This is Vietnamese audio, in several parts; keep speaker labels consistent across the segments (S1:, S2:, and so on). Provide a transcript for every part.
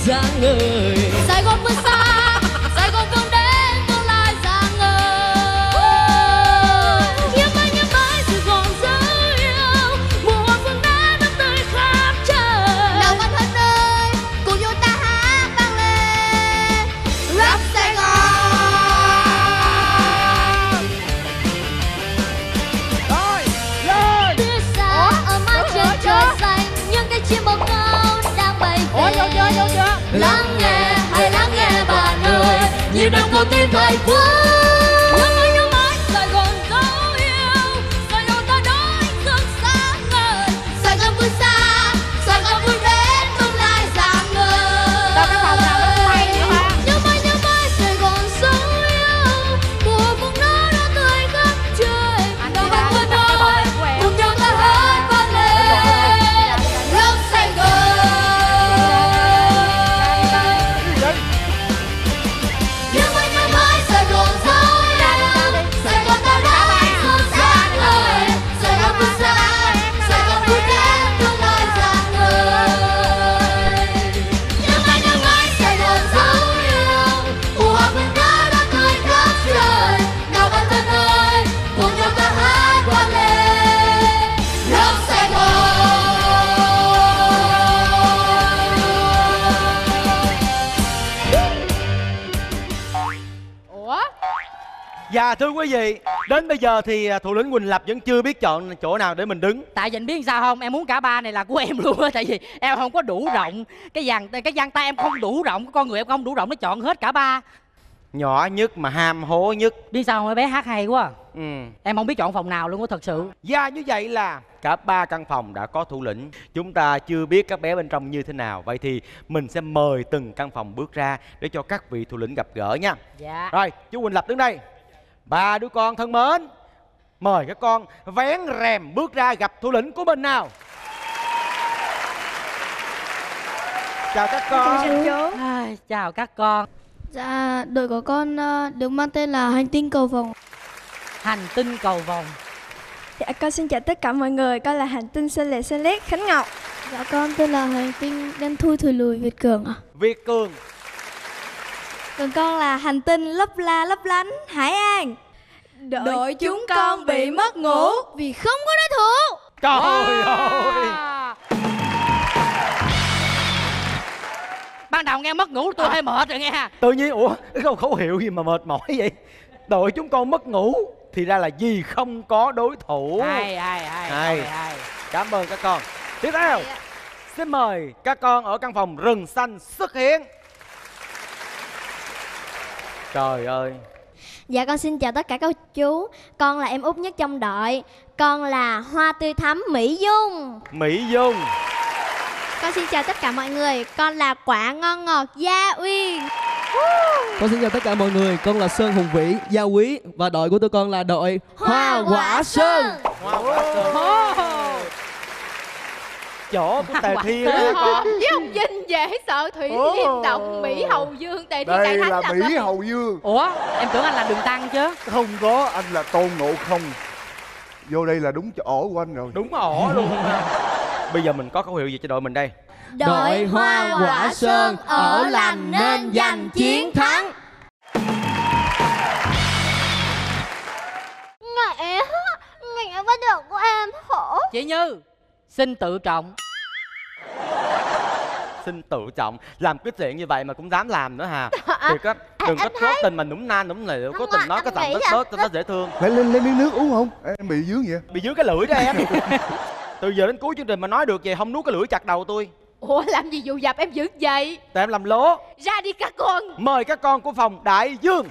S1: sáng ngời.
S2: Sài Gòn vươn xa, Sài Gòn vươn đến tương lai sáng ngời. Nhớ mãi Sài Gòn dấu yêu, mùa hoa phượng đá đắm tươi khắp trời. Nào bạn thân ơi, cùng nhau ta hát vang lên Rock Sài Gòn.
S3: Rồi, lên.
S2: Phía xa ở mái trên trời xanh, những cái chim bồ câu đang bay về.
S3: Ủa, vô chưa?
S2: Lắng nghe, hãy lắng nghe bạn ơi, nhịp đập con tim hạnh phúc. Nhớ mãi Sài Gòn dấu yêu, Sài Gòn ta đón dương sáng ngời. Sài Gòn vươn xa, Sài Gòn vươn đến tương lai sáng ngời.
S3: Đâu cái phòng nào nó quay nữa hả?
S2: Nhớ mãi Sài Gòn dấu yêu, mùa phượng nó đã tươi khắp trời. Nào bạn thân ơi, cùng nhau ta hát vang lên Rock Sài Gòn. Nhớ mãi Sài Gòn dấu yêu, Sài Gòn ta đã dương sáng ngời. Sài Gòn vươn xa, Sài Gòn vươn đến tương lai sáng ngời. Nhớ mãi Sài Gòn dấu yêu, mùa hoa phượng đá đã tươi khắp trời. Nào bạn thân ơi, cùng nhau ta hát vang lên Rock Sài Gòn.
S3: Ủa?
S4: Dạ thưa quý vị, đến bây giờ thì thủ lĩnh Quỳnh Lập vẫn chưa biết chọn chỗ nào để mình đứng.
S3: Tại vì anh biết sao không? Em muốn cả ba này là của em luôn á. Tại vì em không có đủ rộng. Cái dàn tay em không đủ rộng, con người em không đủ rộng, nó chọn hết cả ba.
S4: Nhỏ nhất mà ham hố nhất.
S3: Biết sao không? Bé hát hay quá.
S4: Ừ.
S3: Em không biết chọn phòng nào luôn á, thật sự.
S4: Và như vậy là cả ba căn phòng đã có thủ lĩnh. Chúng ta chưa biết các bé bên trong như thế nào. Vậy thì mình sẽ mời từng căn phòng bước ra để cho các vị thủ lĩnh gặp gỡ nha.
S3: Dạ.
S4: Rồi, chú Quỳnh Lập đứng đây. Ba đứa con thân mến, mời các con vén rèm bước ra gặp thủ lĩnh của mình nào. Chào các con.
S3: Chào các con.
S2: Dạ, đội của con được mang tên là Hành tinh cầu vồng.
S3: Hành tinh cầu vồng.
S5: Dạ con xin chào tất cả mọi người, con là hành tinh Xanh Lét Khánh Ngọc.
S2: Dạ, con tên là Hành tinh đen thui thùi lùi Việt Cường ạ.
S4: Việt Cường.
S5: Còn con là hành tinh lấp la lấp lánh Hải An. Đội chúng con bị mất ngủ
S2: vì không có đối thủ.
S4: Trời ơi.
S3: Ban đầu nghe mất ngủ tôi hơi mệt rồi nghe.
S4: Tự nhiên ủa cái câu khẩu hiệu gì mà mệt mỏi vậy? Đội chúng con mất ngủ thì ra là vì không có đối thủ.
S3: Hay.
S4: Cảm ơn các con. Tiếp theo xin mời các con ở căn phòng rừng xanh xuất hiện. Trời ơi.
S5: Dạ con xin chào tất cả các chú. Con là em út nhất trong đội. Con là Hoa Tươi Thắm Mỹ Dung.
S4: Mỹ Dung.
S5: Con xin chào tất cả mọi người. Con là Quả Ngon Ngọt Gia Uyên.
S1: Con xin chào tất cả mọi người, con là Sơn Hùng Vĩ, Gia Quý. Và đội của tụi con là đội Hoa Quả Sơn.
S4: Hoa Quả Sơn. Chỗ của Tề Thiên đó con.
S6: Với ông Vinh dễ sợ Thủy Liêm Động Mỹ Hầu Dương. Tề Thiên
S7: đây
S6: Đại
S7: là
S6: Thánh
S7: Mỹ Hầu Dương.
S3: Ủa em tưởng anh là Đường Tăng chứ.
S7: Không có, anh là Tôn Ngộ Không. Vô đây là đúng chỗ ổ của anh rồi.
S4: Đúng ổ luôn. Bây giờ mình có khẩu hiệu gì cho đội mình đây?
S5: Đội Hoa Quả Sơn ở lành nên giành chiến thắng.
S2: Mẹ bắt được của em khổ.
S3: Chị Như, xin tự trọng.
S4: Xin tự trọng. Làm cái chuyện như vậy mà cũng dám làm nữa hả? Thiệt á. Đừng có cố tình mà nũng na nũng nịu. Cố tình nói cái giọng bớt cho nó dễ thương.
S7: Lên miếng nước uống không? Em bị dướng vậy.
S4: Bị dướng cái lưỡi đó em. Từ giờ đến cuối chương trình mà nói được vậy không nuốt cái lưỡi chặt đầu tôi.
S6: Ủa làm gì dụ dập em dữ vậy?
S4: Tại em làm lố.
S6: Ra đi các con.
S4: Mời các con của phòng Đại Dương.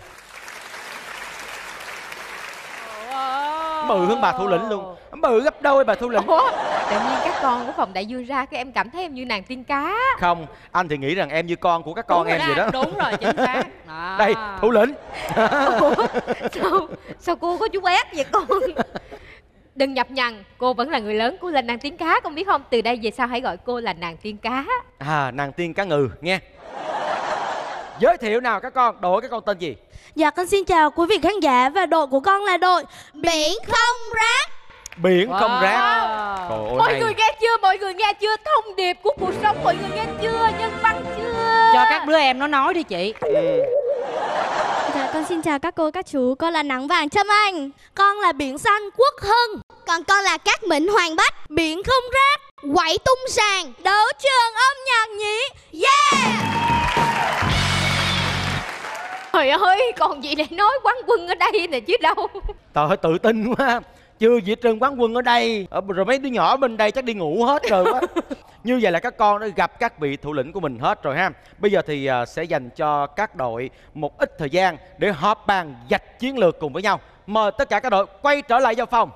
S4: Bự hơn bà thủ lĩnh luôn. Bự gấp đôi bà thủ lĩnh.
S6: Ủa tự nhiên các con của phòng Đại Dương ra cái em cảm thấy em như nàng tiên cá.
S4: Không, anh thì nghĩ rằng em như con của các con em vậy đó.
S3: Đúng rồi, chính xác.
S4: Đây, thủ lĩnh.
S6: Ủa, sao cô có chú ép vậy con? Đừng nhập nhằng, cô vẫn là người lớn, cô là nàng tiên cá, con biết không? Từ đây về sau hãy gọi cô là nàng tiên cá.
S4: À, nàng tiên cá ngừ nghe. Giới thiệu nào các con, đội các con tên gì?
S5: Dạ con xin chào quý vị khán giả. Và đội của con là đội Biển Không Rác.
S4: Biển không rác.
S6: Mọi người nghe chưa? Mọi người nghe chưa? Thông điệp của cuộc sống mọi người nghe chưa? Nhân văn chưa?
S3: cho các đứa em nó nói đi chị.
S5: Dạ, con xin chào các cô, các chú. Con là Nắng Vàng Trâm Anh.
S2: Con là Biển Xanh Quốc Hưng. Còn con là Cát Mịn Hoàng Bách. Biển Không Rác Quẩy Tung Sàng.
S5: Đấu trường âm nhạc nhí. Yeah!
S6: Trời ơi, còn gì để nói, quán quân ở đây nè chứ đâu.
S4: Trời ơi, tự tin quá. Chưa gì hết trơn, quán quân ở đây. Rồi mấy đứa nhỏ bên đây chắc đi ngủ hết rồi quá. Như vậy là các con đã gặp các vị thủ lĩnh của mình hết rồi ha. Bây giờ thì sẽ dành cho các đội một ít thời gian để họp bàn vạch chiến lược cùng với nhau. Mời tất cả các đội quay trở lại vào phòng.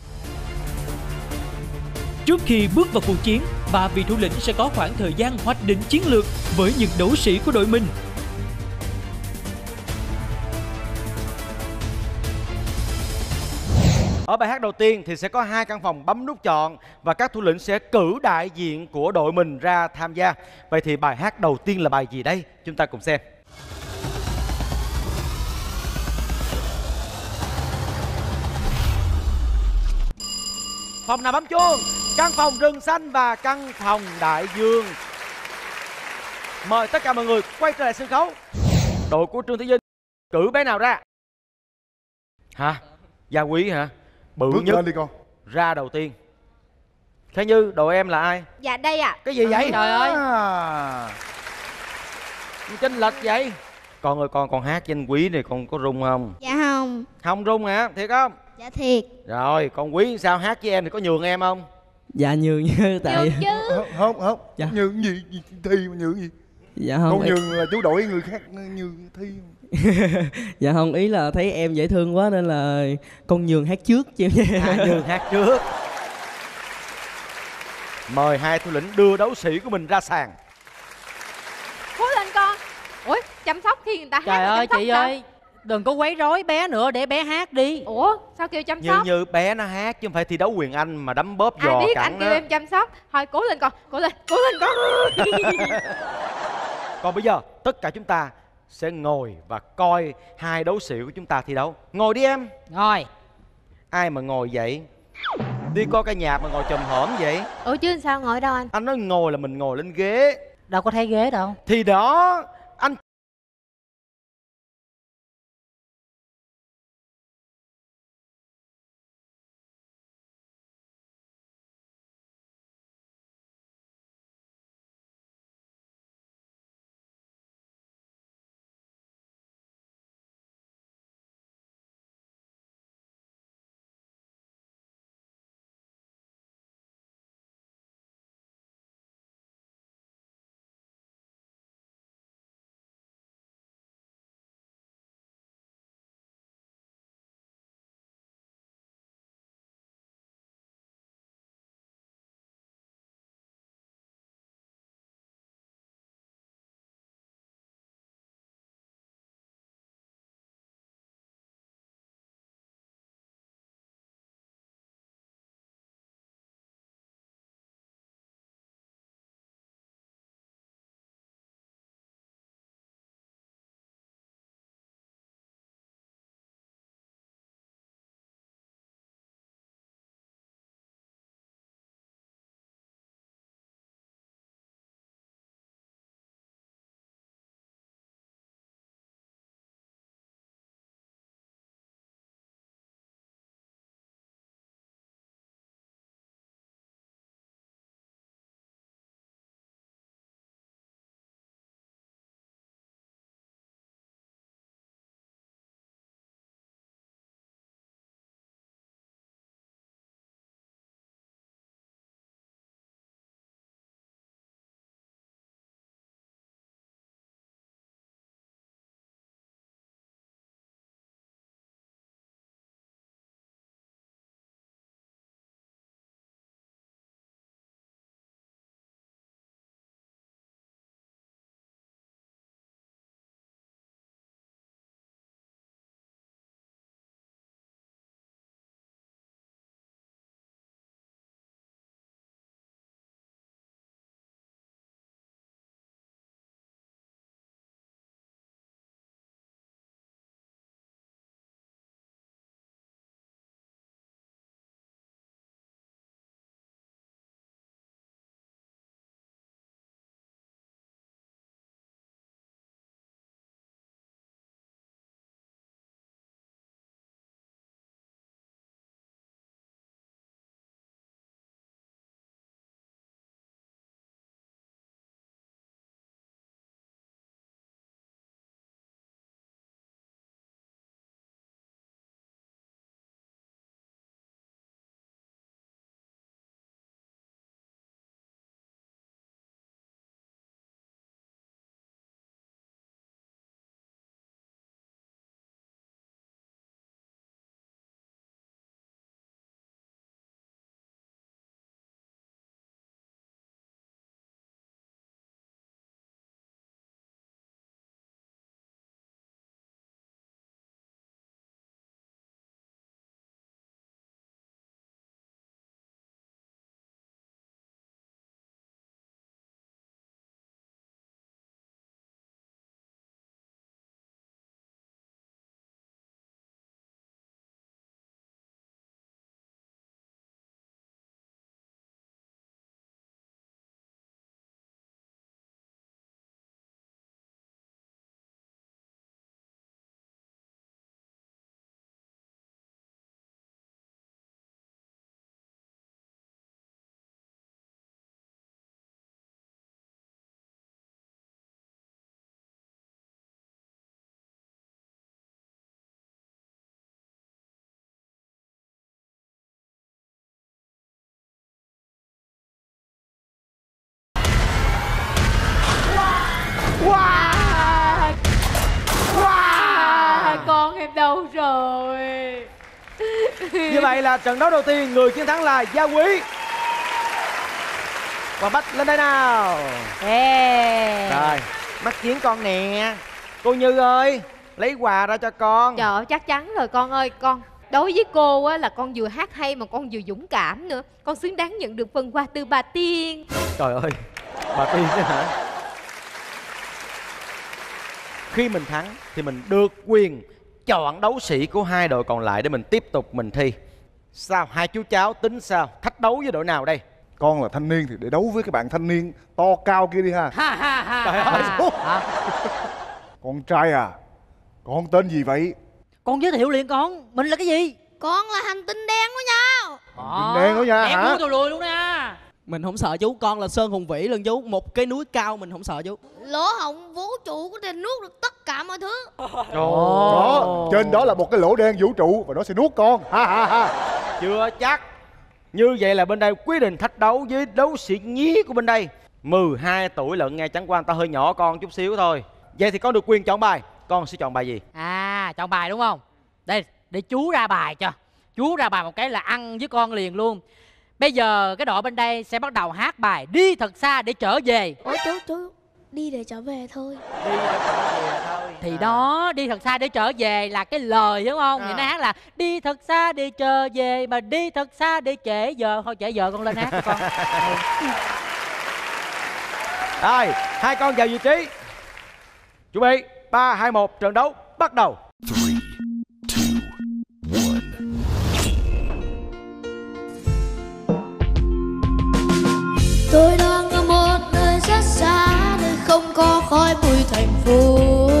S8: Trước khi bước vào cuộc chiến, ba vị thủ lĩnh sẽ có khoảng thời gian hoạch định chiến lược với những đấu sĩ của đội mình.
S4: Ở bài hát đầu tiên thì sẽ có 2 căn phòng bấm nút chọn và các thủ lĩnh sẽ cử đại diện của đội mình ra tham gia. Vậy thì bài hát đầu tiên là bài gì đây? Chúng ta cùng xem. Phòng nào bấm chuông? Căn phòng Rừng Xanh và căn phòng Đại Dương. Mời tất cả mọi người quay trở lại sân khấu. Đội của Trương Thị Vinh cử bé nào ra? Hả? Gia Quý hả? Bự
S7: Bước
S4: nhất
S7: lên đi con.
S4: ra đầu tiên. Thế Như, đội em là ai?
S6: Dạ đây ạ.
S4: Cái gì vậy?
S3: Trời ơi.
S4: Chênh lệch vậy. Con ơi, con hát với anh Quý này con có rung không?
S2: Dạ không.
S4: Không rung hả? Thiệt không?
S2: Dạ thiệt.
S4: Rồi, con Quý sao hát với em thì có nhường em không?
S1: Dạ nhường như tại
S6: Chứ
S7: Không.
S1: Dạ.
S7: Nhường gì? Thi mà nhường gì?
S1: dạ không
S7: Con nhường là chú đội người khác nhường thi.
S1: dạ không, ý là thấy em dễ thương quá nên là con nhường hát trước chứ em.
S4: Nhường hát trước. Mời 2 thủ lĩnh đưa đấu sĩ của mình ra sàn.
S6: cố lên con. Ủa, chăm sóc khi người ta hát
S3: Trời
S6: là
S3: ơi
S6: chăm sóc
S3: chị
S6: sao?
S3: ơi, đừng có quấy rối bé nữa, để bé hát đi.
S6: Ủa, sao kêu chăm sóc?
S4: Như bé nó hát chứ không phải thi đấu quyền Anh mà đấm bóp
S6: Ai
S4: giò
S6: biết
S4: cẳng
S6: anh kêu
S4: đó.
S6: em chăm sóc. Thôi cố lên con, cố lên con.
S4: Còn bây giờ tất cả chúng ta sẽ ngồi và coi 2 đấu sĩ của chúng ta thi đấu. Ngồi đi em.
S3: Rồi.
S4: Ai mà ngồi vậy? Đi coi ca nhạc mà ngồi chồm hổm vậy?
S6: Ủa chứ sao ngồi đâu anh?
S4: Anh nói ngồi là mình ngồi lên ghế.
S3: Đâu có thấy ghế đâu.
S4: Thì đó,
S6: con em đâu rồi?
S4: Như vậy là trận đấu đầu tiên người chiến thắng là Gia Quý. Hoàng Bách lên đây nào. Rồi, mắt kiến con nè. Cô Như ơi, lấy quà ra cho con.
S6: Trời ơi, chắc chắn rồi con ơi. Con đối với cô á là con vừa hát hay mà con vừa dũng cảm nữa. Con xứng đáng nhận được phần quà từ bà Tiên.
S4: Trời ơi, bà Tiên chứ hả? Khi mình thắng thì mình được quyền chọn đấu sĩ của hai đội còn lại để mình tiếp tục mình thi. Sao hai chú cháu tính sao? Thách đấu với đội nào đây?
S7: Con là thanh niên thì để đấu với cái bạn thanh niên to cao kia đi ha.
S4: Trời ơi.
S7: Con trai à, con tên gì vậy?
S3: Con giới thiệu liền con, mình là cái gì?
S2: Con là hành tinh đen của nhau.
S7: Tinh đen đó nha
S3: em
S7: hả?
S3: mua tôi lùi luôn nè.
S1: Mình không sợ chú, con là Sơn Hùng Vĩ lần chú. Một cái núi cao mình không sợ chú.
S2: Lỗ hổng vũ trụ có thể nuốt được tất cả mọi thứ.
S7: Đó, trên đó là một cái lỗ đen vũ trụ và nó sẽ nuốt con. Ha ha ha.
S4: Chưa chắc. Như vậy là bên đây quyết định thách đấu với đấu sĩ nhí của bên đây. 12 tuổi lận nghe, chẳng qua người ta hơi nhỏ con chút xíu thôi. Vậy thì con được quyền chọn bài. Con sẽ chọn bài gì?
S3: Chọn bài đúng không? Đây, để chú ra bài cho. Chú ra bài một cái là ăn với con liền luôn. Bây giờ cái đội bên đây sẽ bắt đầu hát bài Đi Thật Xa Để Trở Về.
S2: Ôi chú, đi để trở về thôi.
S4: Đi để trở về thôi.
S3: Thì đó, đi thật xa để trở về là cái lời đúng không? Thì nó hát là đi thật xa để trở về, mà đi thật xa để trễ giờ. Thôi trễ giờ con lên hát cho con.
S4: Rồi, hai con vào vị trí. Chuẩn bị 3, 2, 1, trận đấu bắt đầu.
S9: 3, 2, 1.
S2: Tôi đang ở một nơi rất xa, nơi không có khói bụi thành phố,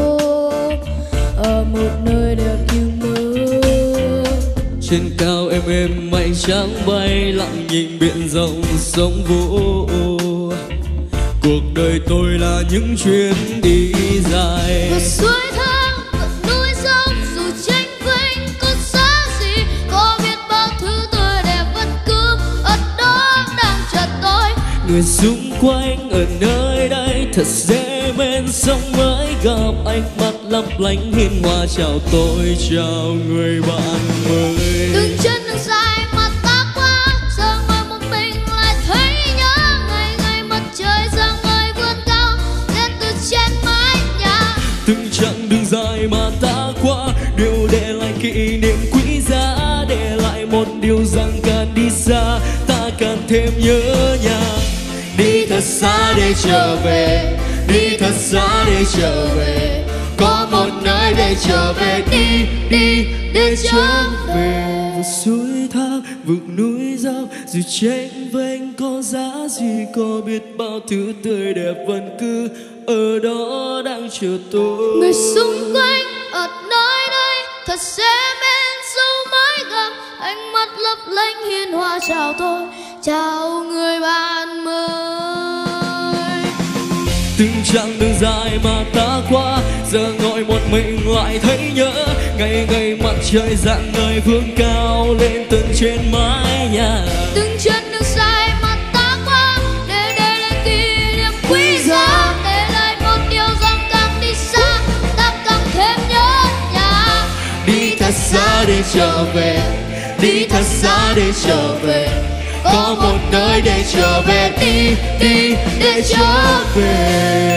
S2: ở một nơi đẹp như mơ.
S10: Trên cao em mây trắng bay lặng nhìn biển rộng sông vô. Cuộc đời tôi là những chuyến đi dài.
S2: Vượt suối thang, vượt núi sông, dù tranh vênh có xa gì, có biết bao thứ tươi đẹp vẫn cứ ở đó đang chờ tôi.
S10: Người xung quanh ở nơi đây thật dễ bên sông mới gặp, ánh mắt lấp lánh hiên hòa chào tôi, chào người bạn mới.
S2: Từng chân đường dài mà ta qua, giờ ngồi một mình lại thấy nhớ ngày ngày mặt trời ra ngời vươn cao lên từ trên mái nhà.
S10: Từng chặng đường dài mà ta qua đều để lại kỷ niệm quý giá, để lại một điều rằng càng đi xa ta càng thêm nhớ nhà. Đi thật xa để trở về, đi thật xa để trở về, có một nơi để trở về, đi đi để trở về. Vượt suối thác, vượt núi dốc, dù tranh vênh có giá gì, có biết bao thứ tươi đẹp vẫn cứ ở đó đang chờ tôi.
S2: Người xung quanh ở nơi đây thật sẽ bên sâu mái gặp, ánh mắt lấp lánh hiền hòa chào tôi, chào người bạn mới.
S10: Từng chặng đường dài mà ta qua, giờ ngồi một mình lại thấy nhớ, ngày ngày mặt trời rạng ngời vươn cao lên tận trên mái nhà.
S2: Từng chân đường dài mà ta qua để lại kỷ niệm quý giá, để lại một điều rằng càng đi xa ta càng thêm nhớ nhà.
S10: Đi thật xa để trở về, đi thật xa để trở về, có một nơi để trở về, đi đi để trở về.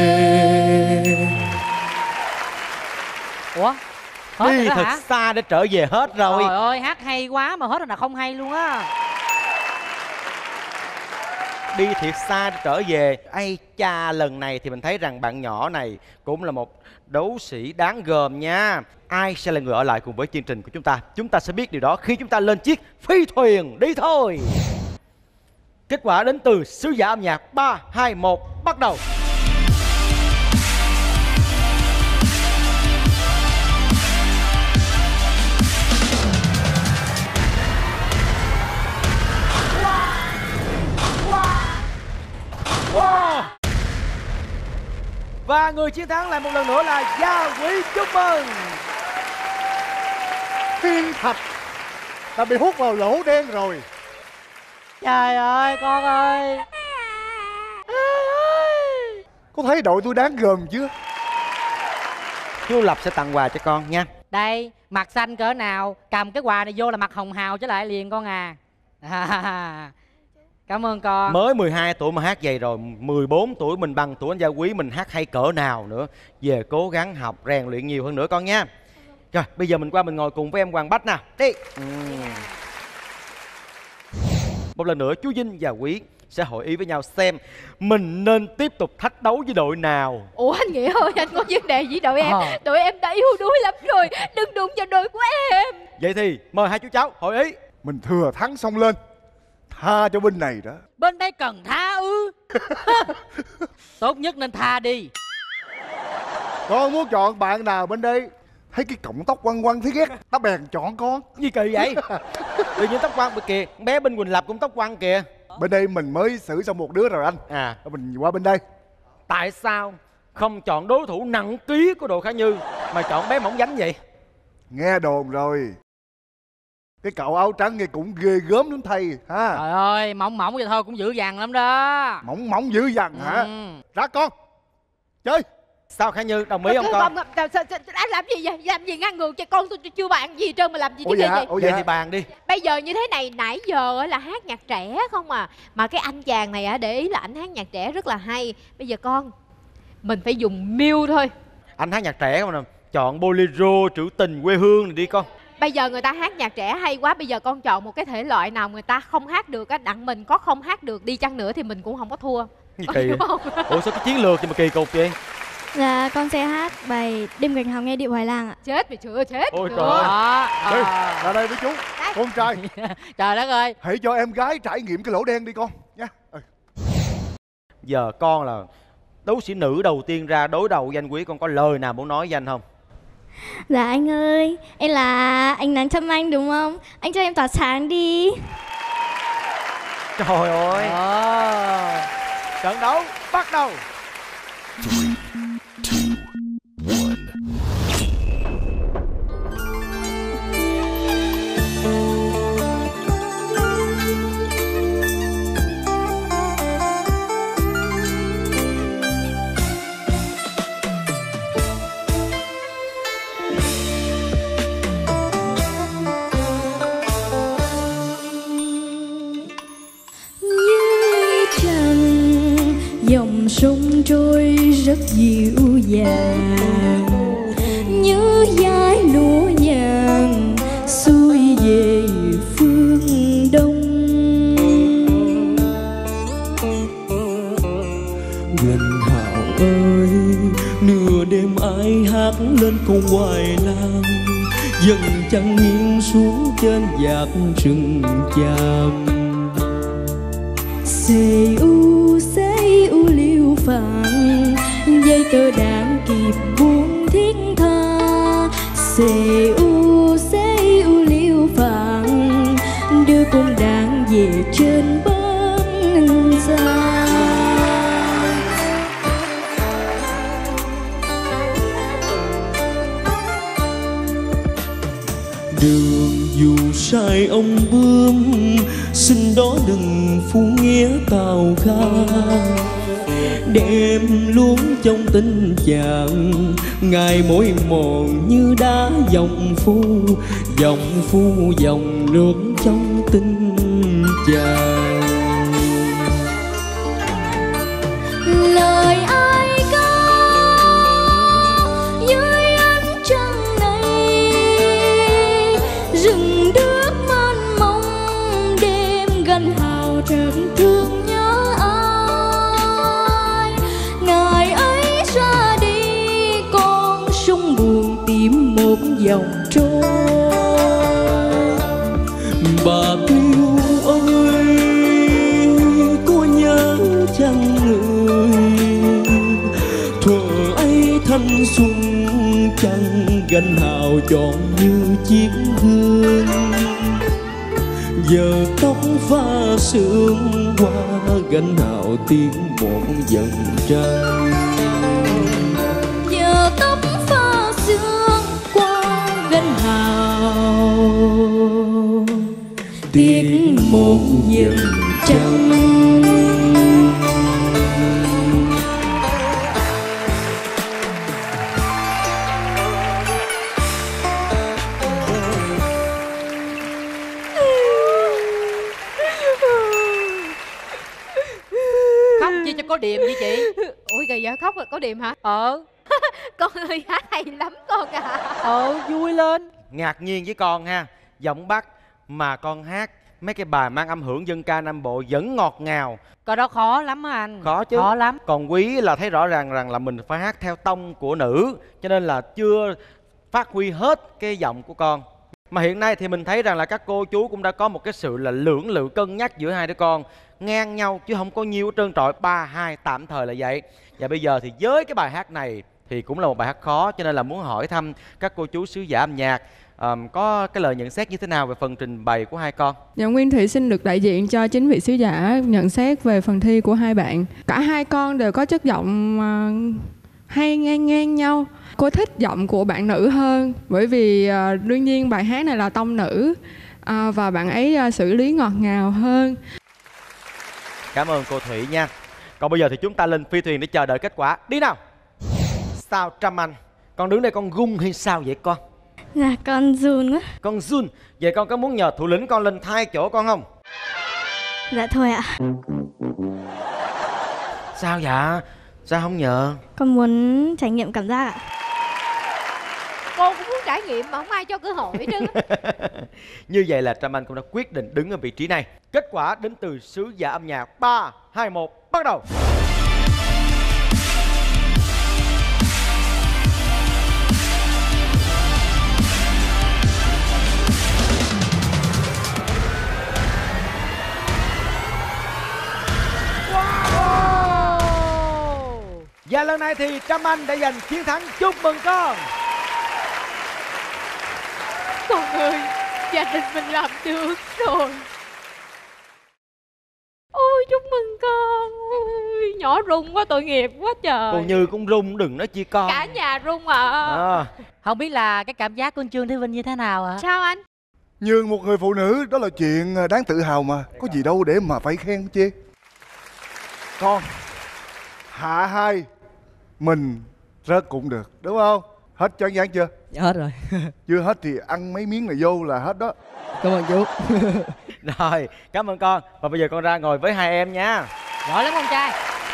S3: Ủa? Hết rồi
S4: Đi
S3: đó
S4: thật
S3: hả?
S4: xa để trở về hết rồi.
S3: Trời ơi, hát hay quá mà hết rồi là không hay luôn á.
S4: Đi thiệt xa để trở về. Ây cha, lần này thì mình thấy rằng bạn nhỏ này cũng là một đấu sĩ đáng gờm nha. Ai sẽ là người ở lại cùng với chương trình của chúng ta? Chúng ta sẽ biết điều đó khi chúng ta lên chiếc phi thuyền đi thôi. Kết quả đến từ sứ giả âm nhạc. 3, 2, 1, bắt đầu. Và người chiến thắng lại một lần nữa là Gia Quý. Chúc mừng.
S7: Thiên Thạch đã bị hút vào lỗ đen rồi.
S3: Trời ơi, con ơi.
S7: Có thấy đội tôi đáng gờm chưa?
S4: Chú Lập sẽ tặng quà cho con nha.
S3: Đây, mặt xanh cỡ nào, cầm cái quà này vô là mặt hồng hào trở lại liền con à. Cảm ơn con.
S4: Mới 12 tuổi mà hát vậy rồi, 14 tuổi mình bằng tuổi anh Gia Quý, mình hát hay cỡ nào nữa. Về cố gắng học, rèn luyện nhiều hơn nữa con nha. Rồi, bây giờ mình qua mình ngồi cùng với em Hoàng Bách nào. Đi. Một lần nữa chú Vinh và Quý sẽ hội ý với nhau xem mình nên tiếp tục thách đấu với đội nào.
S6: Ủa anh Nghĩa ơi, anh có vấn đề với đội em. Đội em đã yếu đuối lắm rồi, đừng đụng vào đội của em.
S4: Vậy thì mời hai chú cháu hội ý.
S7: Mình thừa thắng xông lên, tha cho bên này đó.
S3: Bên đây cần tha ư? Tốt nhất nên tha đi.
S7: Con muốn chọn bạn nào bên đây? Thấy cái cọng tóc quăn quăn thấy ghét, ta bèn chọn con.
S4: Gì kỳ vậy? Tự nhiên tóc quăn kìa, bé bên Quỳnh Lập cũng tóc quăn kìa.
S7: Bên đây mình mới xử xong một đứa rồi anh. Mình qua bên đây.
S4: Tại sao không chọn đối thủ nặng ký của đội Khả Như mà chọn bé mỏng dánh vậy?
S7: Nghe đồn rồi, cái cậu áo trắng này cũng ghê gớm lắm thầy ha.
S3: Trời ơi, mỏng mỏng vậy thôi cũng dữ dằn lắm đó.
S7: Mỏng mỏng dữ dằn hả? Ra con chơi.
S4: Sao Khả Như đồng ý không con?
S6: Anh làm gì vậy? Làm gì ngăn ngược cho con? Tôi chưa bàn gì hết trơn mà làm gì
S7: Ủa
S6: vậy?
S4: Vậy thì bàn đi.
S6: Bây giờ như thế này, nãy giờ là hát nhạc trẻ không à. Mà cái anh chàng này để ý là anh hát nhạc trẻ rất là hay. Bây giờ con, mình phải dùng miêu thôi.
S4: Anh hát nhạc trẻ không nè. Chọn bolero trữ tình quê hương này đi con.
S6: Bây giờ người ta hát nhạc trẻ hay quá. Bây giờ con chọn một cái thể loại nào người ta không hát được á. Đặng mình có không hát được đi chăng nữa thì mình cũng không có thua.
S4: Kỳ. Ủa sao cái chiến lược gì mà kỳ cục vậy?
S5: Dạ con sẽ hát bài Đêm Gành Hào nghe điệu Hoài Lang ạ.
S6: Chết mày chưa, chết.
S4: Ôi trời ơi.
S7: Đi, ra đây với chú. Con trai.
S3: Trời đất ơi.
S7: Hãy cho em gái trải nghiệm cái lỗ đen đi con nha.
S4: Giờ con là đấu sĩ nữ đầu tiên ra đối đầu với anh Quý, con có lời nào muốn nói với anh không?
S5: Dạ anh ơi, em là ánh nắng trong anh đúng không? Anh cho em tỏa sáng đi.
S4: Trời ơi. Trận đấu bắt đầu.
S9: 3, 2, 1.
S5: Dòng sông trôi rất dịu dàng như dải lúa vàng xuôi về phương đông.
S10: Gành hào ơi, nửa đêm ai hát lên câu hoài lang, dần trăng nghiêng xuống trên dạt rừng chàm.
S5: Xê u liêu phạn, dây tơ đàn kịp buông thiết tha. Xê u liêu phạn, đưa con đàn về trên bến xa.
S10: Đường dù sai ông bướm, xin đó đừng phu nghĩa tào khang. Đêm luôn trong tình chàng, ngày mỗi mòn như đá dòng phu dòng nước trong tình chàng.
S5: Lời ai ca dưới ánh trăng này, rừng nước mênh mông đêm gành hào chợt thương nhớ ai. Ngày ấy ra đi con sông buồn tìm một dòng trôi.
S10: Bà Tiêu ơi, có nhớ chăng người? Thuở ấy thanh xuân chẳng gành hào trọn như chiếc gương. Giờ tóc pha sương qua gành hào tiếng một dần trăng.
S5: Giờ tóc pha sương qua gành hào tiếng một dần trăng.
S3: điềm với chị.
S6: Ui kìa giờ khóc rồi, có điềm hả? Con ơi hát hay lắm con à.
S3: Vui lên.
S4: Ngạc nhiên với con ha, giọng Bắc mà con hát mấy cái bài mang âm hưởng dân ca Nam Bộ vẫn ngọt ngào.
S3: Coi đó khó lắm á anh.
S4: Khó chứ.
S3: Khó lắm.
S4: Còn Quý là thấy rõ ràng rằng là mình phải hát theo tông của nữ, cho nên là chưa phát huy hết cái giọng của con. Mà hiện nay thì mình thấy rằng là các cô chú cũng đã có một cái sự là lưỡng lự cân nhắc giữa hai đứa con, ngang nhau chứ không có nhiều trơn trọi, 3-2 tạm thời là vậy. Và bây giờ thì với cái bài hát này thì cũng là một bài hát khó, cho nên là muốn hỏi thăm các cô chú sứ giả âm nhạc có cái lời nhận xét như thế nào về phần trình bày của hai con?
S11: Dạ, Nguyên Thủy xin được đại diện cho chính vị sứ giả nhận xét về phần thi của hai bạn. Cả hai con đều có chất giọng hay ngang nhau. Cô thích giọng của bạn nữ hơn, bởi vì đương nhiên bài hát này là tông nữ và bạn ấy xử lý ngọt ngào hơn.
S4: Cảm ơn cô Thủy nha. Còn bây giờ thì chúng ta lên phi thuyền để chờ đợi kết quả. Đi nào. Sao Trâm Anh, con đứng đây con gung hay sao vậy con?
S5: Dạ con run quá.
S4: Con run. Vậy con có muốn nhờ thủ lĩnh con lên thay chỗ con không?
S5: Dạ thôi ạ.
S4: Sao vậy? Sao không nhờ?
S5: Con muốn trải nghiệm cảm giác ạ.
S6: Cô cũng muốn trải nghiệm mà không ai cho cơ hội hết trơn.
S4: Như vậy là Trâm Anh cũng đã quyết định đứng ở vị trí này. Kết quả đến từ sứ giả âm nhạc. 3, 2, 1, bắt đầu. Và lần này thì Trâm Anh đã giành chiến thắng. Chúc mừng con.
S6: Con ơi, gia đình mình làm được rồi. Ôi chúc mừng con. Ôi, nhỏ run quá, tội nghiệp quá trời.
S4: Cô Như cũng run, đừng nói chi con.
S6: Cả nhà run à.
S3: Không biết là cái cảm giác của anh Trương Thế Vinh như thế nào ạ?
S6: Sao anh?
S7: Nhường một người phụ nữ đó là chuyện đáng tự hào mà. Có gì đâu để mà phải khen chứ. Con hạ hai mình rớt cũng được, đúng không? Hết chán dán chưa?
S1: Dạ hết rồi.
S7: Chưa hết thì ăn mấy miếng này vô là hết đó.
S1: Cảm ơn chú.
S4: Rồi, cảm ơn con. Và bây giờ con ra ngồi với hai em nha.
S3: Giỏi lắm con trai.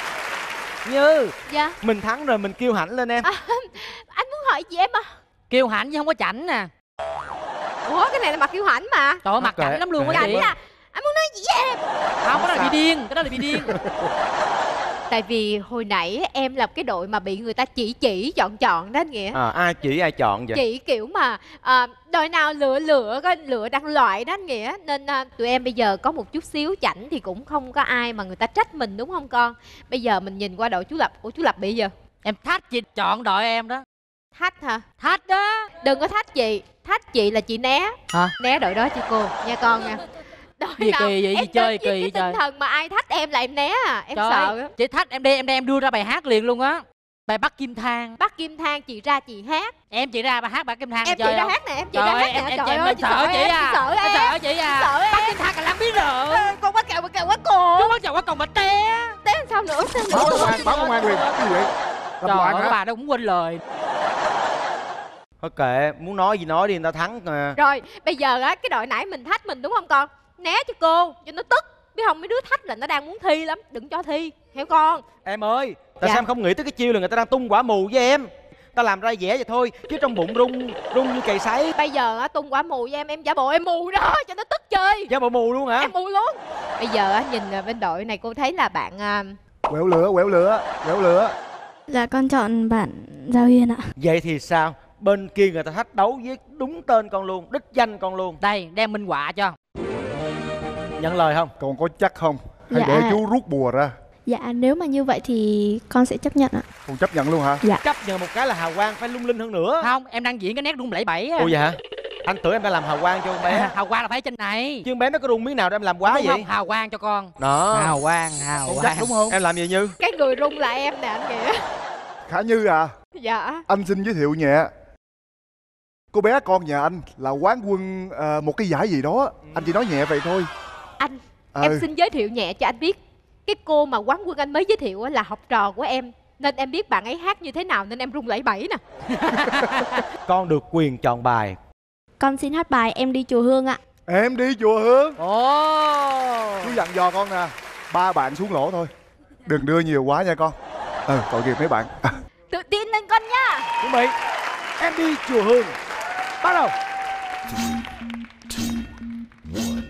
S4: Như.
S6: Dạ.
S4: Mình thắng rồi, mình kêu Hãnh lên em.
S6: Anh muốn hỏi gì em à?
S3: Kêu Hãnh chứ không có Chảnh nè.
S6: Ủa cái này là mặt kêu Hãnh mà.
S3: Trời ơi, mặt
S4: kệ,
S3: Chảnh lắm luôn
S4: kệ.
S3: á chị.
S6: À, anh muốn nói gì với em?
S3: Không, cái đó là bị điên. Cái đó là bị điên.
S6: Tại vì hồi nãy em là cái đội mà bị người ta chỉ chọn đó anh Nghĩa.
S4: Ai chỉ ai chọn vậy?
S6: Chỉ kiểu mà đội nào lựa đăng loại đó anh Nghĩa. Nên tụi em bây giờ có một chút xíu chảnh thì cũng không có ai mà người ta trách mình, đúng không con? Bây giờ mình nhìn qua đội chú Lập. Ủa chú Lập bị giờ?
S3: Em thách chị chọn đội em đó.
S6: Thách hả?
S3: Thách đó.
S6: Đừng có thách chị. Thách chị là chị né.
S3: Hả?
S6: Né đội đó cho cô nha con nha. Đội
S3: Gì
S6: nào
S3: kỳ vậy?
S6: em
S3: Gì chơi
S6: đến với
S3: kỳ
S6: cái
S3: vậy
S6: tinh
S3: trời?
S6: thần mà ai thách em là em né à. Em
S3: Trời
S6: sợ
S3: ơi,
S6: á.
S3: chị thách em đi, em đưa ra bài hát liền luôn á. Bài Bắc Kim Thang.
S6: Bắc Kim Thang chị ra chị hát.
S3: Em chị ra bài hát Bắc Kim Thang
S6: Em chị
S3: chơi
S6: ra
S3: không?
S6: hát nè, em chị
S3: Trời
S6: ra
S3: ơi,
S6: hát nè.
S3: em
S6: Trời ơi, chị
S3: sợ chị
S6: em,
S3: à.
S6: chị sợ em.
S3: Sợ chị à.
S6: Sợ em.
S3: Bắc Kim Thang là lắm biết rồi.
S6: Con bắt kẹo quá cô.
S3: Chú bắt chồng quá còn mà té.
S6: Té sao nữa, sao
S7: Báo
S6: nữa?
S7: công an, báo công an liền. Cái gì vậy? Làm
S3: Trời
S7: loạn
S3: ơi,
S7: hả?
S3: bà đó cũng quên lời.
S4: Thôi kệ, muốn nói gì nói đi, người ta thắng mà.
S6: Rồi, bây giờ á, cái đội nãy mình thách mình đúng không con? Né cho cô, cho nó tức. Biết không, mấy đứa thách là nó đang muốn thi lắm. Đừng cho thi, hiểu con?
S4: Em ơi, tại
S6: Dạ.
S4: sao em không nghĩ tới cái chiêu là người ta đang tung quả mù với em? Ta làm ra vẻ vậy thôi, chứ trong bụng rung như cày sấy.
S6: Bây giờ á, tung quả mù với em giả bộ em mù đó, cho nó tức chơi.
S4: Giả bộ mù luôn hả?
S6: Em mù luôn. Bây giờ á, nhìn bên đội này cô thấy là bạn
S7: Quẹo lửa.
S5: Dạ con chọn bạn Giao Hiên ạ.
S4: Vậy thì sao? Bên kia người ta thách đấu với đúng tên con luôn, đích danh con luôn.
S3: Đây, đem minh họa cho.
S4: Nhận lời không?
S7: Còn có chắc không? Hay
S5: Dạ.
S7: để chú rút bùa ra?
S5: Dạ nếu mà như vậy thì con sẽ chấp nhận ạ.
S7: Con chấp nhận luôn hả?
S5: Dạ.
S4: Chấp nhận một cái là hào quang phải lung linh hơn nữa.
S3: Không, em đang diễn cái nét rung lẩy bẩy á.
S4: Ủa vậy hả? Anh tưởng em đang làm hào quang cho con bé.
S3: Hào quang là phải trên này.
S4: Chứ con bé nó có rung miếng nào để em làm quá
S3: Đúng
S4: vậy?
S3: không? Hào quang cho con.
S4: Đó.
S3: Hào quang.
S7: Con chắc đúng không?
S4: Em làm gì Như?
S6: cái người rung là em nè anh Nghĩa.
S7: Khả Như à,
S6: Dạ.
S7: anh xin giới thiệu nhẹ. Cô bé con nhà anh là quán quân một cái giải gì đó. Anh chỉ nói nhẹ vậy thôi.
S6: Anh, em xin giới thiệu nhẹ cho anh biết. Cái cô mà quán quân anh mới giới thiệu á là học trò của em. Nên em biết bạn ấy hát như thế nào nên em rung lẩy bẩy nè.
S4: Con được quyền chọn bài.
S5: Con xin hát bài Em Đi Chùa Hương ạ.
S7: Em đi chùa Hương.
S3: Ồ.
S7: Chú dặn dò con nè, 3 bạn xuống lỗ thôi. Đừng đưa nhiều quá nha con. Tội nghiệp mấy bạn.
S6: Tự tin lên con nha.
S4: Chuẩn bị. Em đi chùa Hương. Bắt đầu.
S9: 3, 2, 1.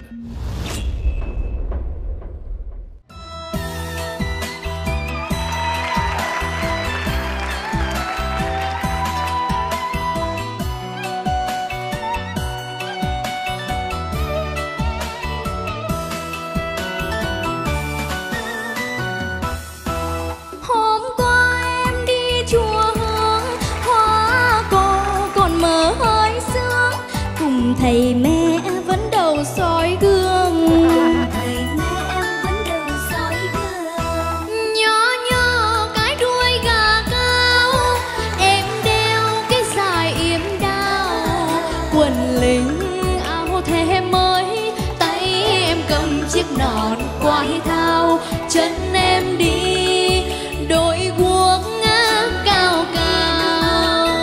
S5: Hôm qua em đi chùa Hương, hoa cô còn mơ hơi sương, cùng thầy mẹ vẫn đầu soi gương. Thầy mẹ em vẫn đầu soi gương. Nhỏ nhỏ cái đuôi gà cao, em đeo cái dài yếm đao, quần lính áo thề mới, tay em cầm chiếc nón quai thao, chân em đi đôi guốc cao cao.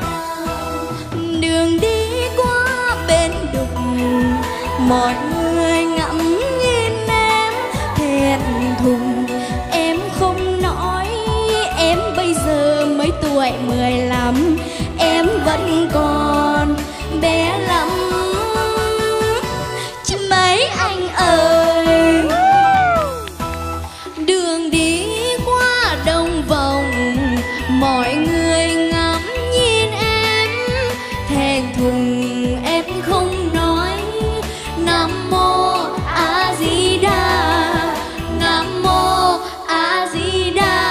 S5: Đường đi qua bên đục, mọi người ngắm nhìn em thẹn thùng. Em không nói, em bây giờ mấy tuổi 15, em vẫn còn bé lắm. Chứ mấy anh ơi, đường đi qua đồng vòng, mọi người ngắm nhìn em thẹn thùng. Em không nói Nam Mô A Di Đà, Nam Mô A Di Đà.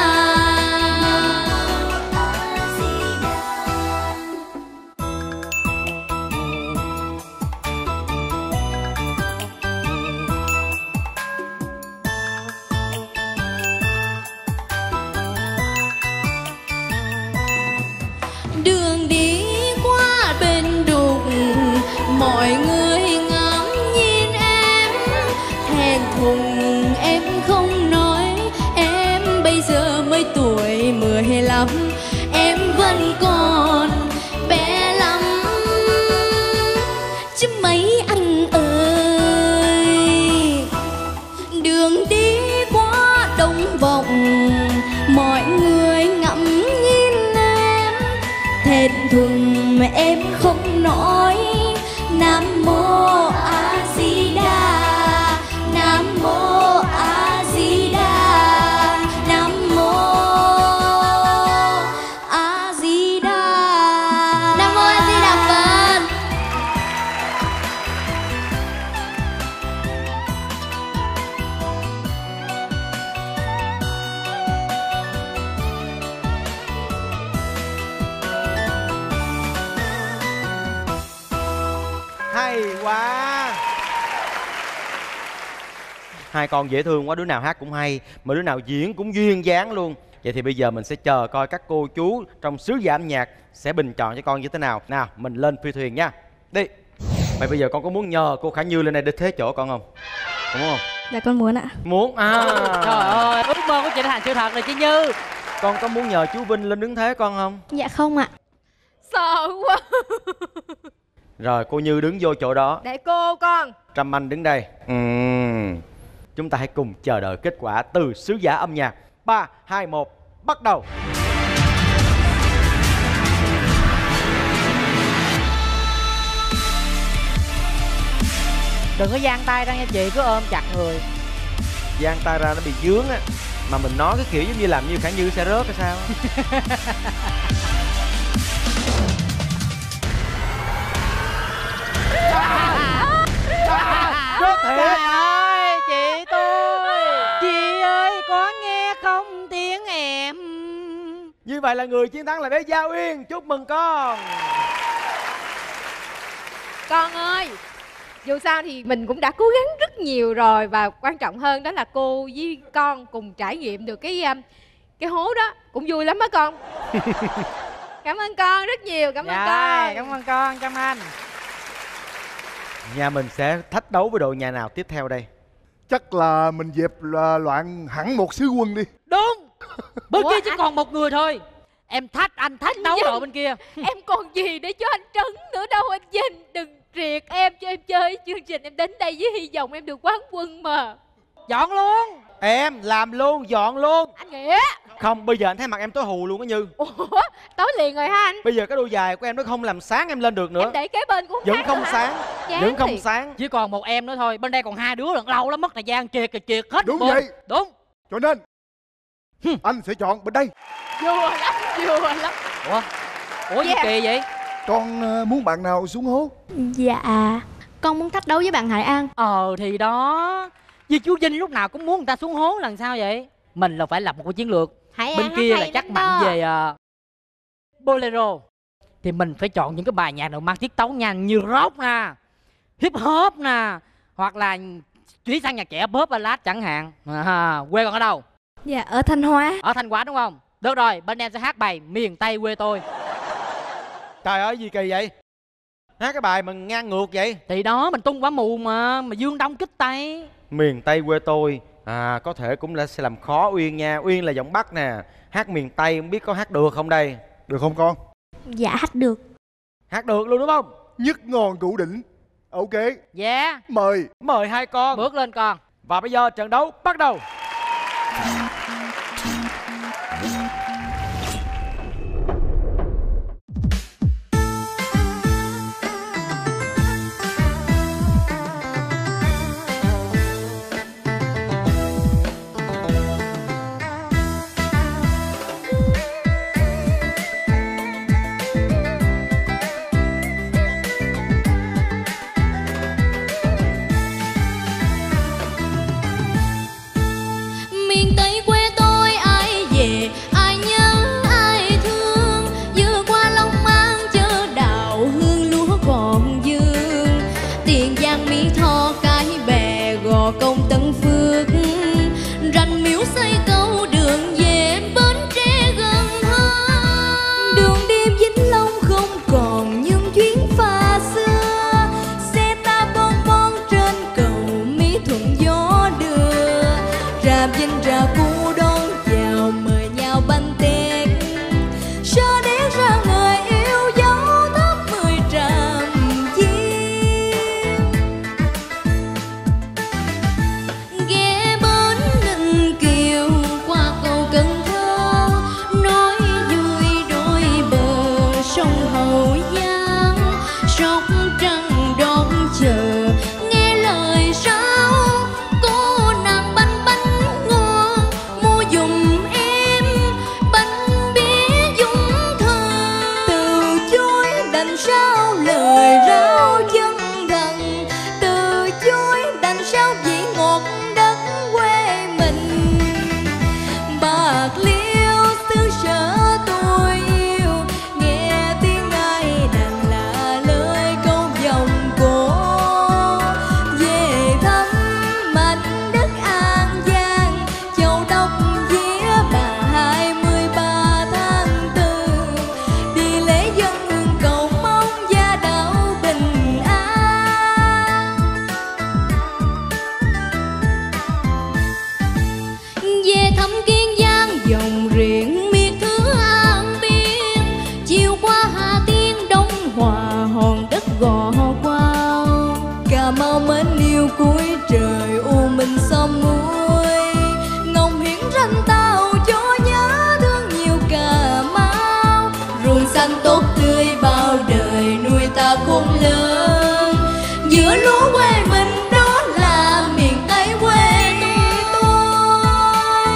S5: Đường đi qua bên đục, mọi người ngắm nhìn em thẹn thùng. Em không nói, em bây giờ mới tuổi 15, em vẫn còn bé lắm. Chứ mấy anh ơi, đường đi qua đồng vọng, mọi người ngắm nhìn em thẹn thùng. Em không nói Nam Mô A Di Đà, Nam Mô A Di Đà, Nam Mô A Di Đà, Nam Mô A Di Đà Phật.
S4: Hay quá. Hai con dễ thương quá, đứa nào hát cũng hay, mà đứa nào diễn cũng duyên dáng luôn. Vậy thì bây giờ mình sẽ chờ coi các cô chú trong sứ giả âm nhạc sẽ bình chọn cho con như thế nào. Nào, mình lên phi thuyền nha. Đi. Vậy bây giờ con có muốn nhờ cô Khả Như lên đây để thế chỗ con không? Đúng không?
S5: Dạ con muốn ạ.
S4: Muốn à?
S3: Trời ơi, ước mơ của chị đã thành sự thật rồi chị Như.
S4: Con có muốn nhờ chú Vinh lên đứng thế con không?
S5: Dạ không ạ.
S6: Sợ quá.
S4: Rồi cô Như đứng vô chỗ đó,
S6: Để cô con.
S4: Trâm Anh đứng đây. Chúng ta hãy cùng chờ đợi kết quả từ sứ giả âm nhạc. 3, 2, 1, bắt đầu.
S3: Đừng có giang tay ra nha chị, cứ ôm chặt người.
S4: Giang tay ra nó bị dướng á. Mà mình nói cái kiểu giống như làm như Khả Như sẽ rớt hay sao? Rớt thiệt.
S3: Trời ơi, chị tôi. Chị ơi, có nghe không tiếng em?
S4: Như vậy là người chiến thắng là bé Gia Uyên. Chúc mừng con.
S6: Con ơi, dù sao thì mình cũng đã cố gắng rất nhiều rồi. Và quan trọng hơn đó là cô với con cùng trải nghiệm được cái hố đó. Cũng vui lắm á con. Cảm ơn con rất nhiều, cảm ơn con.
S3: Cảm ơn con, Trâm Anh.
S4: Nhà mình sẽ thách đấu với đội nhà nào tiếp theo đây?
S7: Chắc là mình dẹp loạn hẳn một xứ quân đi.
S3: Đúng. Bên
S6: Ủa,
S3: kia chỉ còn một người thôi. Em thách anh đấu đội bên kia.
S6: Em còn gì để cho anh trấn nữa đâu anh Vinh. Đừng triệt em cho em chơi chương trình. Em đến đây với hy vọng em được quán quân mà.
S3: Dọn luôn.
S4: Em làm luôn, dọn luôn.
S6: Anh Nghĩa.
S4: Không, bây giờ anh thấy mặt em tối hù luôn á Như.
S6: Ủa, tối liền rồi ha anh.
S4: Bây giờ cái đôi giày của em nó không làm sáng em lên được nữa.
S6: Em để kế bên cũng
S4: Vẫn
S6: khác
S4: không
S6: nữa hả?
S4: sáng.
S6: Chán
S4: Vẫn không
S6: thiệt.
S4: sáng.
S3: Chỉ còn một em nữa thôi. Bên đây còn 2 đứa lần lâu lắm, mất thời gian triệt hết.
S7: Đúng
S3: bên.
S7: vậy.
S3: Đúng.
S7: Cho nên anh sẽ chọn bên đây.
S6: Vui lắm, vui lắm.
S3: Ủa gì kỳ vậy?
S7: Con muốn bạn nào xuống hố?
S5: Dạ, con muốn thách đấu với bạn Hải An.
S3: Thì đó. Vì chú Vinh lúc nào cũng muốn người ta xuống hố lần sao vậy? Mình là phải lập một cái chiến lược.
S6: Hải
S3: Bên
S6: An
S3: kia
S6: hát
S3: là
S6: hay
S3: chắc
S6: lắm
S3: mạnh
S6: đó.
S3: về bolero. Thì mình phải chọn những cái bài nhạc nào mang tiết tấu nhanh như rock nè, hip hop nè, hoặc là chuyển sang nhạc trẻ pop ballad chẳng hạn. Quê con ở đâu?
S5: Dạ, ở Thanh Hóa.
S3: Ở Thanh Hóa đúng không? Được rồi, bên em sẽ hát bài Miền Tây quê tôi.
S4: Trời ơi gì kỳ vậy? Hát cái bài mà ngang ngược vậy.
S3: Thì đó, mình tung quả mù mà dương đông kích tây.
S4: Miền Tây quê tôi. Có thể cũng sẽ làm khó Uyên nha. Uyên là giọng Bắc nè. Hát miền Tây không biết có hát được không đây?
S7: Được không con?
S5: Dạ, hát được.
S4: Hát được luôn đúng không?
S7: Nhất ngon đủ đỉnh. Ok.
S3: Dạ.
S7: Mời
S4: hai con.
S3: Bước lên con.
S4: Và bây giờ trận đấu bắt đầu.
S5: Miền Tây quê tôi ai về, ai nhớ, ai thương. Vừa qua Long An chợ đào hương lúa còn dương. Tiền Giang Mỹ Tho Cái Bè Gò Công Tân Phước. Rạch Miễu xây cầu đường về Bến Tre gần hơn. Đường đi Vĩnh Long không còn những chuyến phà xưa. Xe ta bon bon trên cầu Mỹ Thuận gió đưa. Ra Vinh ra Cú đón chào mời nhau bánh tét. Sa đéc ra người yêu dấu thấp 10 tràm chim. Ghé bến Ninh Kiều qua cầu Cần Thơ. Nói vui đôi bờ sông Hậu Giang. Sóc Trăng đón chờ nghe lời sao cô nàng bánh bánh ngon. Mua giùm em bánh bía Dũng Thần. Từ chối đành sao lời rao chân thành. Từ chối đành sao vị ngọt đất quê mình. Bạc Liêu xứ sở tôi yêu. Nghe tiếng ai đàn là lời câu vòng cổ. Về thăm mảnh đất An Giang. Châu Đốc vía bà 23 tháng 4. Đi lễ dân hương cầu mong gia đạo bình an. Về thăm Kiên Giang dòng riêng miệt thứ An Biên. Chiều qua Hà Tiên Đông Hòa hòn đất Gò Quao. Cà Mau mến yêu cuối trời u minh sông núi. Ngông Hiển ranh tao cho nhớ thương nhiều Cà Mau. Ruộng xanh tốt tươi bao đời nuôi ta khôn lớn. Giữa lúa quê mình đó là miền Tây quê tôi.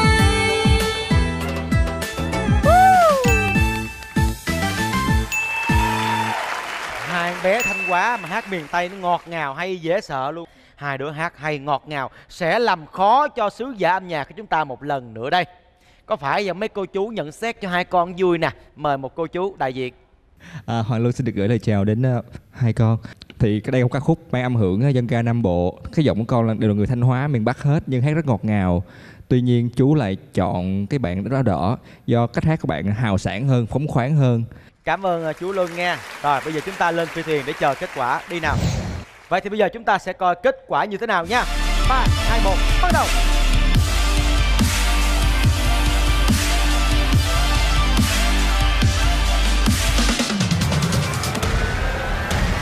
S4: Hai bé Thanh Hóa mà hát miền Tây nó ngọt ngào hay dễ sợ luôn. Hai đứa hát hay ngọt ngào sẽ làm khó cho sứ giả âm nhạc của chúng ta một lần nữa đây. Có phải giờ mấy cô chú nhận xét cho hai con vui nè. Mời một cô chú đại diện.
S12: Hoàng Luân xin được gửi lời chào đến hai con. Thì cái đây là một ca khúc mang âm hưởng dân ca Nam Bộ. Cái giọng của con đều là người Thanh Hóa, miền Bắc hết nhưng hát rất ngọt ngào. Tuy nhiên chú lại chọn cái bạn đó đỏ do cách hát của bạn hào sảng hơn, phóng khoáng hơn.
S4: Cảm ơn chú Luân nha. Rồi bây giờ chúng ta lên phi thuyền để chờ kết quả. Đi nào. Vậy thì bây giờ chúng ta sẽ coi kết quả như thế nào nha. 3, 2, 1, bắt đầu.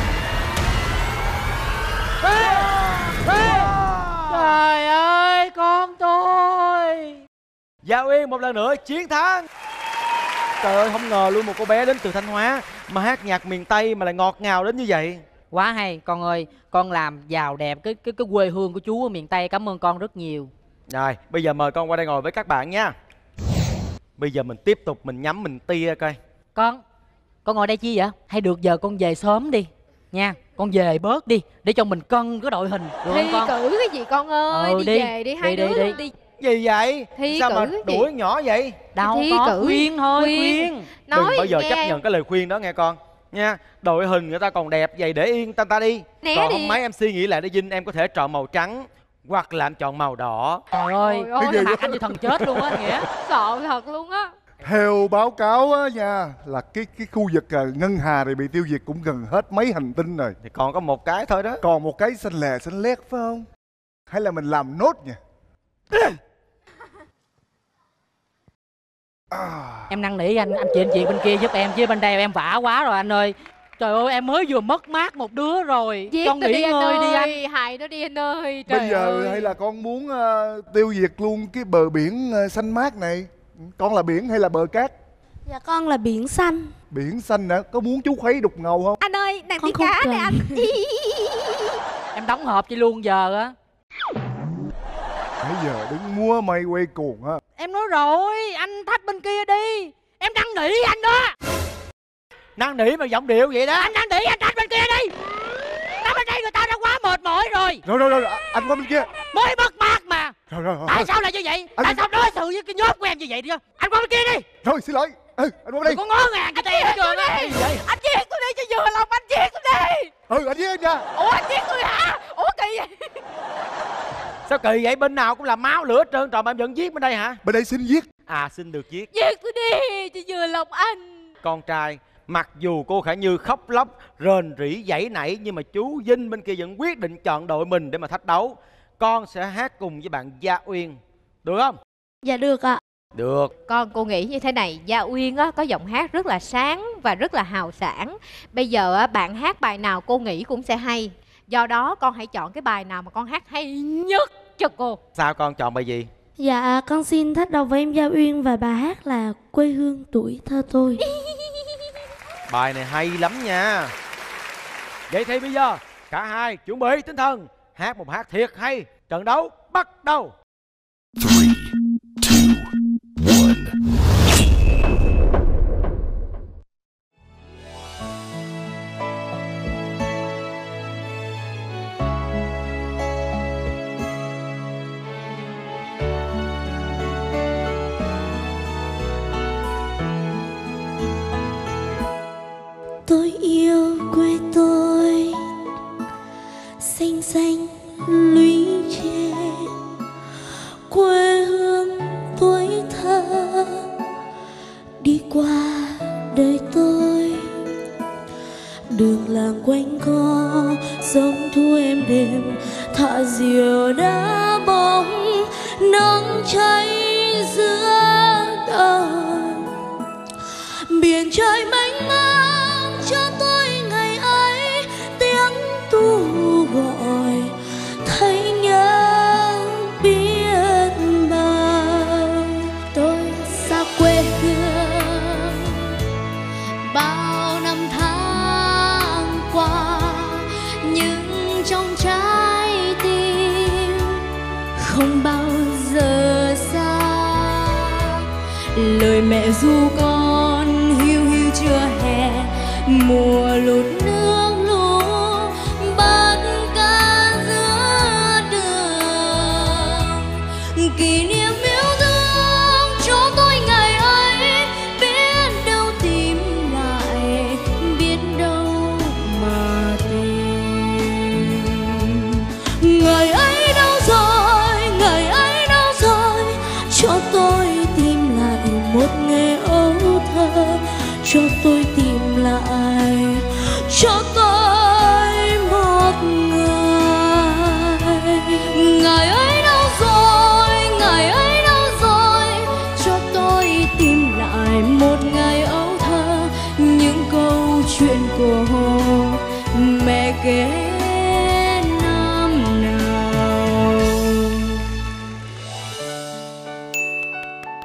S3: Trời ơi, con
S4: Gia Uyên một lần nữa chiến thắng. Trời ơi, không ngờ luôn một cô bé đến từ Thanh Hóa mà hát nhạc miền Tây mà lại ngọt ngào đến như vậy.
S3: Quá hay con ơi, con làm giàu đẹp cái quê hương của chú ở miền Tây. Cảm ơn con rất nhiều.
S4: Rồi, bây giờ mời con qua đây ngồi với các bạn nha. Bây giờ mình tiếp tục mình nhắm mình tia coi.
S3: Con ngồi đây chi vậy? Hay được giờ con về sớm đi nha. Con về bớt đi để cho mình cân cái đội hình được
S6: Thi
S3: không con?
S6: cử cái gì con ơi, đi về đi hai đứa luôn đi.
S4: Gì vậy?
S6: Thi
S4: sao
S6: cử
S4: mà
S6: cái
S4: đuổi
S6: gì?
S4: nhỏ vậy?
S3: Đâu
S6: Thi
S3: có,
S6: cử.
S3: khuyên thôi,
S6: Khuyên.
S3: khuyên.
S6: Nói
S4: Đừng bao giờ
S6: nghe.
S4: chấp nhận cái lời khuyên đó nghe con nha. Đội hình người ta còn đẹp vậy để yên ta đi.
S6: Né
S4: Còn
S6: đi.
S4: không mấy em suy nghĩ lại để Vinh em có thể chọn màu trắng hoặc là em chọn màu đỏ.
S3: Trời ơi,
S6: Ôi
S3: cái mặt anh như thần chết luôn á Nghĩa.
S6: Sợ thật luôn á.
S7: Theo báo cáo á nha, là cái khu vực Ngân Hà này bị tiêu diệt cũng gần hết mấy hành tinh rồi.
S4: Thì còn có một cái thôi đó.
S7: Còn một cái xanh lè xanh lét phải không? Hay là mình làm nốt nha.
S3: Em năn nỉ anh chuyện bên kia giúp em chứ bên đây em vả quá rồi anh ơi. Trời ơi, em mới vừa mất mát một đứa rồi.
S6: Giết
S3: Con
S6: nó
S3: nghỉ
S6: đi anh
S3: ngơi đi anh.
S6: ơi, hại nó đi anh ơi. Trời
S7: Bây giờ
S6: ơi.
S7: hay là con muốn tiêu diệt luôn cái bờ biển xanh mát này? Con là biển hay là bờ cát?
S5: Dạ con là biển xanh.
S7: Biển xanh hả? Có muốn chú khuấy đục ngầu không?
S6: Anh ơi, nàng
S5: Con
S6: đi cá
S5: không
S6: nè
S5: cần.
S6: anh.
S3: Em đóng hộp cho luôn giờ á.
S7: Nãy giờ đứng múa may quay cuồng ha.
S3: Em nói rồi, anh thách bên kia đi. Em năn nỉ anh đó.
S4: Năn nỉ mà giọng điệu vậy đó.
S3: Anh năn nỉ anh thách bên kia đi. Ở bên đây người ta đã quá mệt mỏi rồi.
S7: Rồi, anh qua bên kia.
S3: Mới mất mát mà.
S7: Rồi.
S3: Tại sao lại như vậy? Tại sao đối xử với cái nhóm của em như vậy đi? Anh qua bên kia đi.
S7: Rồi, xin lỗi. Anh qua bên đây.
S3: Đừng có ngó ngàng cho em hết trơn á.
S6: Anh giết tôi đi cho vừa lòng, anh giết tôi đi.
S7: Anh với anh nha.
S6: Ủa anh giết tôi hả? Ủa kỳ vậy?
S4: Sao kỳ vậy? Bên nào cũng là máu lửa trơn trọi mà em vẫn giết bên đây hả?
S7: Bên đây xin giết.
S4: À, xin được giết.
S6: Giết tôi đi cho vừa lòng anh.
S4: Con trai, mặc dù cô Khả Như khóc lóc, rền rỉ giãy nảy, nhưng mà chú Vinh bên kia vẫn quyết định chọn đội mình để mà thách đấu. Con sẽ hát cùng với bạn Gia Uyên, được không?
S5: Dạ được ạ.
S4: Được.
S6: Cô nghĩ như thế này, Gia Uyên á, có giọng hát rất là sáng và rất là hào sảng. Bây giờ á, bạn hát bài nào cô nghĩ cũng sẽ hay. Do đó con hãy chọn cái bài nào mà con hát hay nhất cho cô.
S4: Sao con chọn bài gì?
S5: Dạ con xin thách đầu với em Gia Uyên và bài hát là Quê hương tuổi thơ tôi.
S4: Bài này hay lắm nha. Vậy thì bây giờ cả hai chuẩn bị tinh thần, hát một hát thiệt hay. Trận đấu bắt đầu.
S9: 3, 2, 1.
S5: Tôi yêu quê tôi xanh xanh lũy tre, quê hương tuổi thơ đi qua đời tôi. Đường làng quanh co giống thu êm đềm, thả diều đá bóng nắng cháy giữa đời. Biển trời mênh mang cho tôi ngày ấy, tiếng tu gọi thấy nhớ biết bao. Tôi xa quê hương bao năm tháng qua, nhưng trong trái tim không bao giờ xa. Lời mẹ ru con hiu hiu chưa hè, mùa lụt nước lũ bắt cá giữa đường. Kỷ niệm yêu thương cho tôi ngày ấy, biết đâu tìm lại, biết đâu mà tìm. Ngày ấy đâu rồi, ngày ấy đâu rồi, cho tôi tìm lại một ngày ấu thơ, cho tôi tìm lại, cho tôi một ngày. Ngày ấy đâu rồi, ngày ấy đâu rồi, cho tôi tìm lại một ngày ấu thơ, những câu chuyện của mẹ kể năm nào.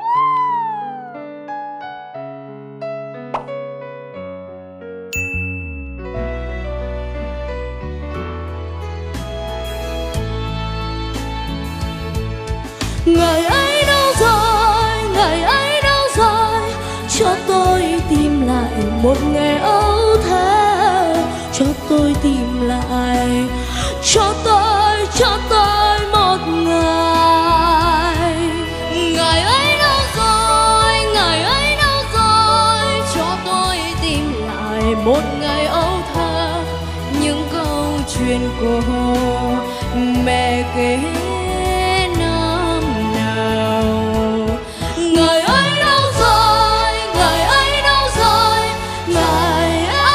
S5: Ngày ấy đâu rồi, ngày ấy đâu rồi, cho tôi tìm lại một ngày âu thơ, cho tôi tìm lại, cho tôi một ngày. Ngày ấy đâu rồi, ngày ấy đâu rồi, cho tôi tìm lại một ngày âu thơ, những câu chuyện của mẹ kể năm nào. Ngày ấy đâu rồi, ngày ấy đâu rồi, ngày ấy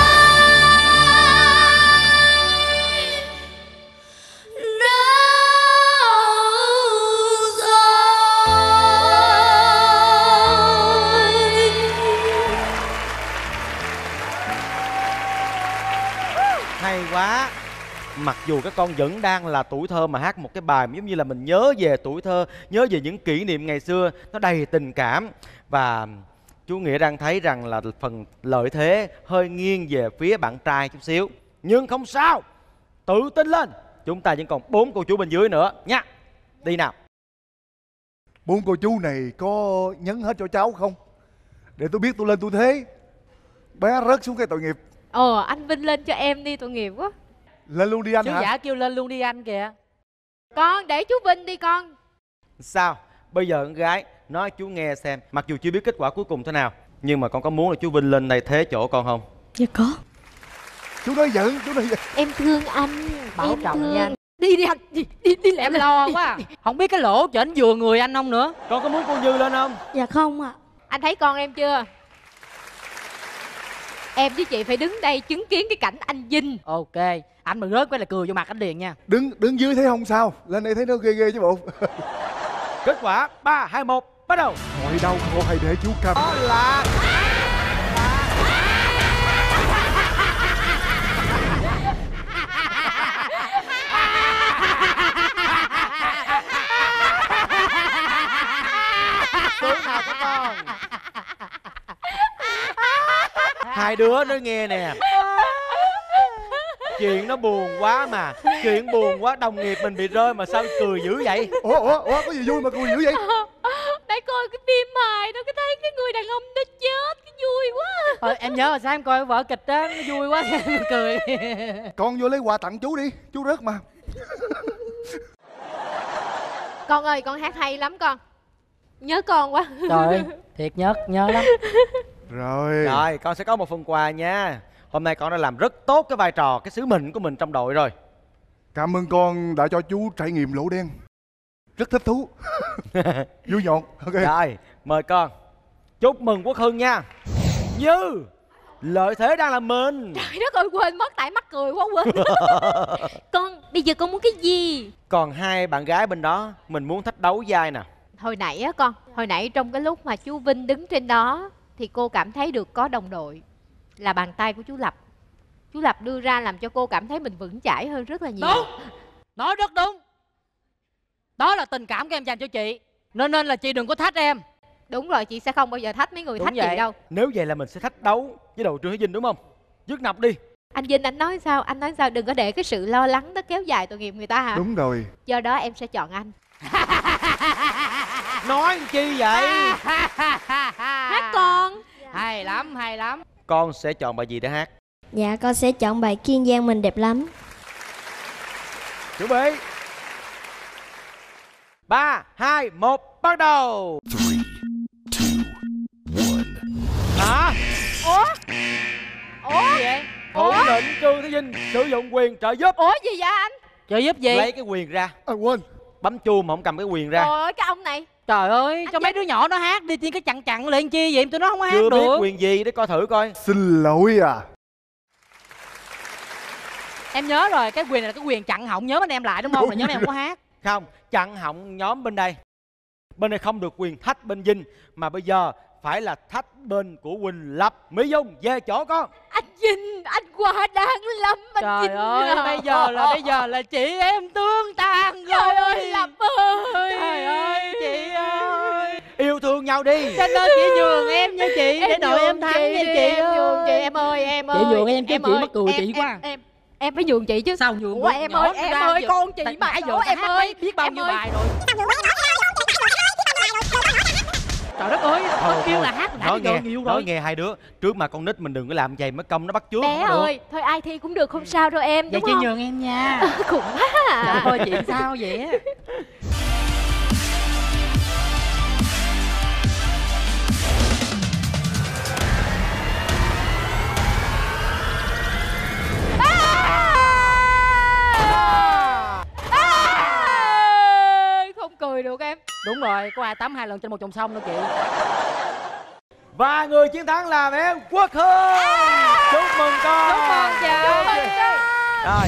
S4: Hay quá. Mặc dù các con vẫn đang là tuổi thơ mà hát một cái bài giống như là mình nhớ về tuổi thơ, nhớ về những kỷ niệm ngày xưa, nó đầy tình cảm. Và chú Nghĩa đang thấy rằng là phần lợi thế hơi nghiêng về phía bạn trai chút xíu. Nhưng không sao, tự tin lên. Chúng ta vẫn còn 4 cô chú bên dưới nữa nha. Đi nào.
S7: 4 cô chú này có nhấn hết cho cháu không? Để tôi biết tôi lên tôi thế. Bé rớt xuống cái tội nghiệp.
S6: Anh Vinh lên cho em đi, tội nghiệp quá.
S7: Lên luôn đi anh
S3: Chú
S7: hả?
S3: Giả kêu lên luôn đi anh kìa.
S6: Con để chú Vinh đi con.
S4: Sao? Bây giờ con gái nói chú nghe xem. Mặc dù chưa biết kết quả cuối cùng thế nào, nhưng mà con có muốn là chú Vinh lên đây thế chỗ con không?
S5: Dạ có.
S7: Chú nói giận, chú nói giận.
S6: Em thương anh.
S3: Bảo
S6: em
S3: trọng
S6: thương.
S3: nha.
S6: Đi anh, đi lẹ
S3: Em
S6: lên.
S3: lo quá. Không biết cái lỗ chỉnh vừa người anh không nữa.
S4: Con có muốn cô Như lên không?
S5: Dạ không ạ.
S6: Anh thấy con em chưa? Em với chị phải đứng đây chứng kiến cái cảnh anh Vinh.
S3: Ok, anh mà rớt cái là cười vô mặt anh liền nha.
S7: Đứng dưới thấy không sao, lên đây thấy nó ghê ghê chứ bộ.
S4: Kết quả 3, 2, 1, bắt đầu.
S7: Mọi đau khổ hãy để chú cầm.
S4: Đó là số nào các con? Hai đứa nói nghe nè, chuyện nó buồn quá mà, chuyện buồn quá, đồng nghiệp mình bị rơi mà sao cười dữ vậy?
S7: Ủa có gì vui mà cười dữ vậy?
S6: Nãy coi cái phim hài nó cái thấy cái người đàn ông nó chết, cái vui quá.
S3: Em nhớ rồi sao em coi vở kịch đó, nó vui quá em cười.
S7: Con vô lấy quà tặng chú đi, chú rớt mà.
S6: Con ơi, con hát hay lắm con. Nhớ con quá.
S3: Trời ơi, thiệt nhớ lắm.
S4: Rồi, con sẽ có một phần quà nha. Hôm nay con đã làm rất tốt cái vai trò, cái sứ mệnh của mình trong đội rồi.
S7: Cảm ơn con đã cho chú trải nghiệm lỗ đen. Rất thích thú. Vui nhộn. Ok.
S4: Rồi, mời con. Chúc mừng Quốc Hưng nha. Như lợi thế đang là mình.
S6: Trời đất ơi, quên mất, tại mắc cười quá quên. Con, bây giờ con muốn cái gì?
S4: Còn hai bạn gái bên đó, mình muốn thách đấu vai nè.
S6: Hồi nãy á con, hồi nãy trong cái lúc mà chú Vinh đứng trên đó thì cô cảm thấy được có đồng đội là bàn tay của chú Lập. Chú Lập đưa ra làm cho cô cảm thấy mình vững chãi hơn rất là nhiều.
S3: Đúng, nói rất đúng. Đó là tình cảm của em dành cho chị, nên là chị đừng có thách em.
S6: Đúng rồi, chị sẽ không bao giờ thách mấy người
S3: Đúng
S6: thách
S3: vậy.
S6: chị đâu.
S4: Nếu vậy là mình sẽ thách đấu với đội trưởng Hải Vinh đúng không? Dứt nọc đi.
S6: Anh Vinh, anh nói sao? Anh nói sao? Đừng có để cái sự lo lắng nó kéo dài tội nghiệp người ta hả?
S7: Đúng rồi.
S6: Do đó em sẽ chọn anh.
S4: Nói chi vậy?
S6: Hát con.
S3: Hay lắm, hay lắm.
S4: Con sẽ chọn bài gì để hát?
S5: Dạ con sẽ chọn bài Kiên Giang Mình Đẹp Lắm.
S4: Chuẩn bị 3, 2, 1, bắt đầu.
S9: 3, 2, 1.
S4: Hả?
S6: Ủa?
S3: Gì vậy?
S4: Thủ lĩnh Trương Thế Vinh sử dụng quyền trợ giúp.
S6: Ủa gì vậy anh?
S3: Trợ giúp gì?
S4: Lấy cái quyền ra.
S7: Quên.
S4: Bấm chuông mà không cầm cái quyền ra.
S6: Trời ơi, cái ông này.
S3: Trời ơi, cho mấy đứa nhỏ nó hát đi, tiên cái chặn lên chi vậy, tụi nó không có hát
S4: Chưa biết
S3: được.
S4: quyền gì để coi thử coi.
S7: Xin lỗi à.
S3: Em nhớ rồi, cái quyền này là cái quyền chặn họng, nhớ mấy anh em lại đúng không? Là nhớ mấy em không có hát.
S4: Không, chặn họng nhóm bên đây. Bên này không được quyền thách bên Vinh, mà bây giờ phải là thách bên của Quỳnh Lập. Mỹ Dung về chỗ con.
S6: Anh Vinh, anh quá đáng lắm anh
S3: Trời
S6: Vinh
S3: ơi,
S6: à.
S3: bây giờ là chị em tương tàn rồi.
S6: Trời ơi, Lập ơi.
S3: Trời ơi, chị ơi.
S4: Yêu thương nhau đi.
S3: Cho nên chị nhường em nha chị, để đội em thắng nha chị.
S6: Em nhường chị, em ơi, em ơi.
S3: Chị nhường em chứ, chị mắc cười chị quá.
S6: Em phải nhường chị chứ.
S3: Sao nhường?
S6: Ủa em ơi, con chị mà
S3: nãy
S6: dỗ
S3: giờ
S6: em
S3: hát
S6: ơi.
S3: biết bao nhiêu bài rồi. Trời đất ơi, nó kêu là hát đã giờ nhiều rồi.
S4: Nói nghe hai đứa, trước mà con nít mình đừng có làm vậy, mất công nó bắt chước.
S6: Bé ơi, thôi ai thi cũng được, không sao đâu em,
S3: vậy
S6: đúng
S3: chị
S6: không?
S3: nhường em nha.
S6: Khủng quá à.
S3: Trời ơi, chuyện sao vậy á?
S6: Không cười được em.
S3: Đúng rồi, có ai tắm 2 lần trên một chồng sông đâu chị.
S4: Và người chiến thắng là bé Quốc Hương. Chúc mừng con.
S6: Chúc mừng chị.
S4: Rồi,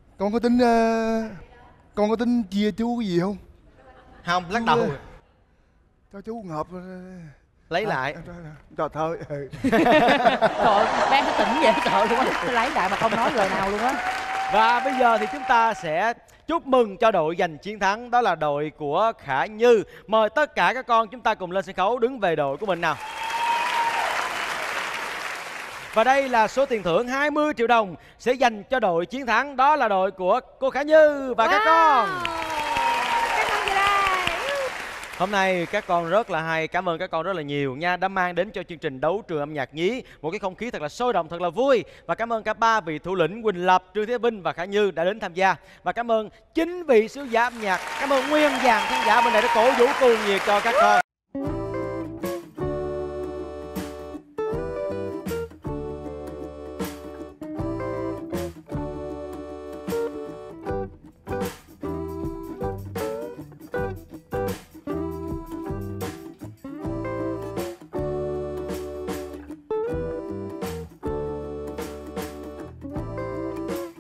S7: con có tính chia chú cái gì không?
S4: không, lắc đầu.
S7: Cho chú ngợp
S4: Lấy lại.
S7: Trời thôi.
S3: Trời ơi, bé nó tỉnh dễ sợ luôn á. Tôi lấy lại mà không nói lời nào luôn á.
S4: Và bây giờ thì chúng ta sẽ chúc mừng cho đội giành chiến thắng. Đó là đội của Khả Như. Mời tất cả các con chúng ta cùng lên sân khấu đứng về đội của mình nào. Và đây là số tiền thưởng 20 triệu đồng sẽ dành cho đội chiến thắng. Đó là đội của cô Khả Như và các con. Hôm nay các con rất là hay, cảm ơn các con rất là nhiều nha, đã mang đến cho chương trình Đấu Trường Âm Nhạc Nhí một cái không khí thật là sôi động, thật là vui. Và cảm ơn cả 3 vị thủ lĩnh Quỳnh Lập, Trương Thế Vinh và Khả Như đã đến tham gia. Và cảm ơn 9 vị sứ giả âm nhạc, cảm ơn nguyên dàn khán giả bên này đã cổ vũ cuồng nhiệt cho các con.